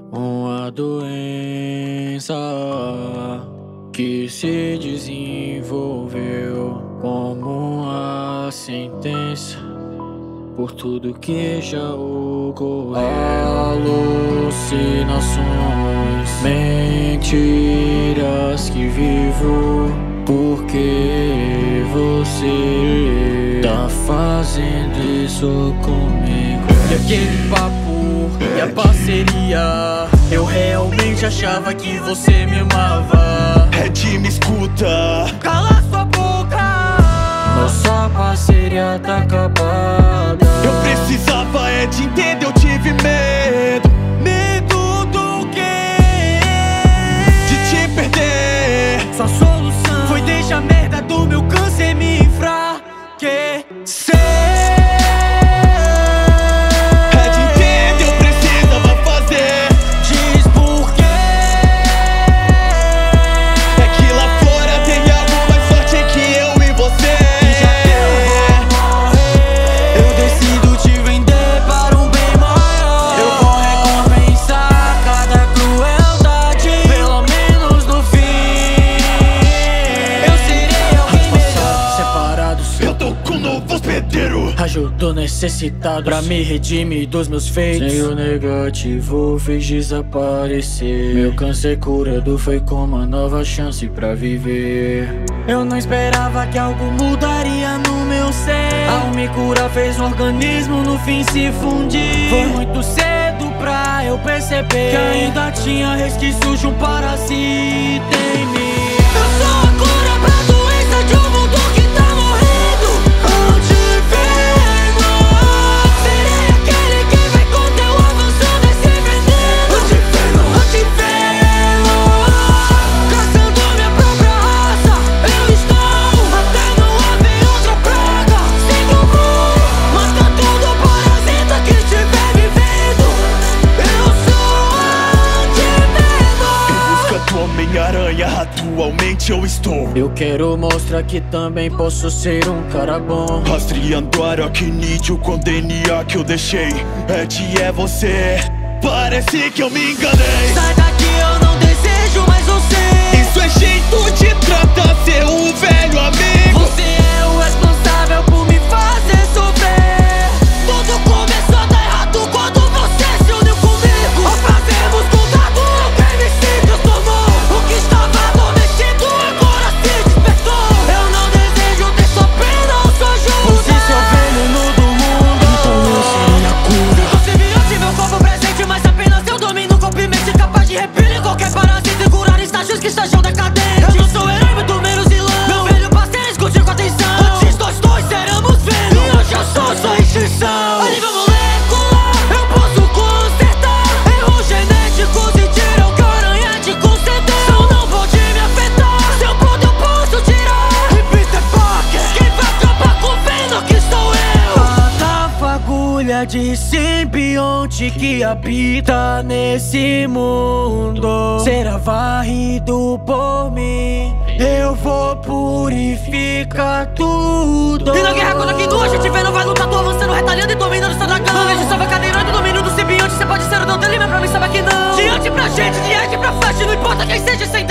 Uma doença que se desenvolveu como uma sentença por tudo que já ocorreu. Alucinações, mentiras que vivo porque você tá fazendo isso comigo. E aquele papo e a parceria, eu realmente achava que você me amava. Red, me escuta, Cala sua boca, nossa parceria tá acabada. eu precisava de entender, eu tive medo. Medo do quê? De te perder. Sua solução foi deixar a merda do meu câncer me enfraquecer. Ajudou necessitado pra me redimir dos meus feitos. Sem o negativo fez desaparecer. Meu câncer curado foi como uma nova chance pra viver. Eu não esperava que algo mudaria no meu ser. Ao me curar fez um organismo no fim se fundir. Foi muito cedo pra eu perceber que ainda tinha resquícios de um parasita em mim. Eu sou a cura pra doença de um mundo que tá morrendo. Onde atualmente eu estou. eu quero mostrar que também posso ser um cara bom. Rastreando aracnídeo com DNA que eu deixei. Ed, é você. Parece que eu me enganei. Sai daqui, eu não desejo mais você. Isso é jeito de tratar seu velho amigo. Você é o responsável por me fazer sofrer. Tudo começou a dar errado quando você se uniu comigo. Ao fazermos contato, o que me se transformou. O que estava adormecido agora se despertou. Eu não desejo ter sua pena ou sua ajuda. Você se veneno do mundo, então eu serei a cura. Você virou de meu corpo presente, mas apenas eu domino o corpo e mente capaz de repelir qualquer parasita e curar estágios que estejam decadentes. Eu não sou herói, muito menos vilão. Meu velho parceiro escute com atenção. Antes nós dois éramos velhos e hoje eu sou sua extinção. A nível molecular, eu posso consertar erros genéticos e tirar o que a aranha te concedeu. Só não pode me afetar, seu ponto eu posso tirar. E Peter Parker, quem vai acabar com o Venom que sou eu. Cada fagulha de simbionte que habita nesse mundo será varrido por mim. Eu vou purificar tudo. E na guerra quando aqui do a gente vê, não vai lutar. Tô avançando, retalhando e dominando seu dragão. Não vejo salva cadeirante, domínio do simbionte. Cê pode ser o não dele, mas pra mim sabe que não. Diante pra gente, diante pra flash, não importa quem seja, sem